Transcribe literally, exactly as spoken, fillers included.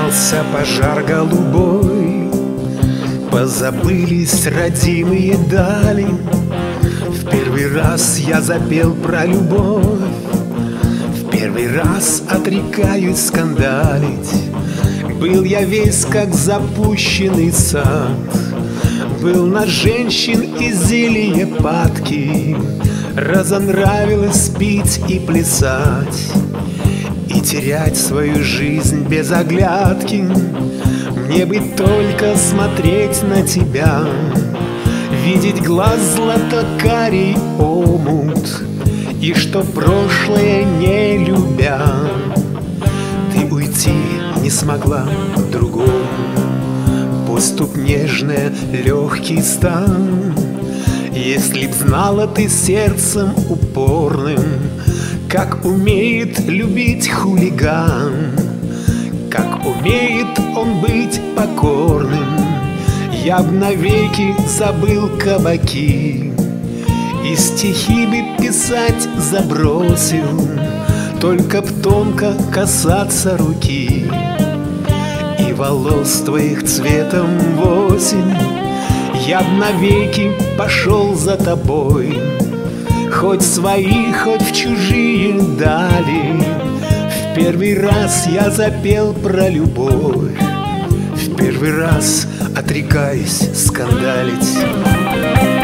Разгорелся пожар голубой, позабылись родимые дали. В первый раз я запел про любовь, в первый раз отрекаюсь скандалить. Был я весь как запущенный сад, был на женщин и зелье падки. Разонравилось пить и плясать, и терять свою жизнь без оглядки. Мне бы только смотреть на тебя, видеть глаз злато-карий омут, и что прошлое не любя, ты уйти не смогла к другому. Поступ нежная, легкий стан. Если б знала ты сердцем упорным, как умеет любить хулиган, как умеет он быть покорным, я б навеки забыл кабаки и стихи бы писать забросил, только б тонко касаться руки и волос твоих цветом в осень. Я б навеки пошел за тобой, хоть свои, хоть в чужие дали. В первый раз я запел про любовь, в первый раз отрекаюсь скандалить.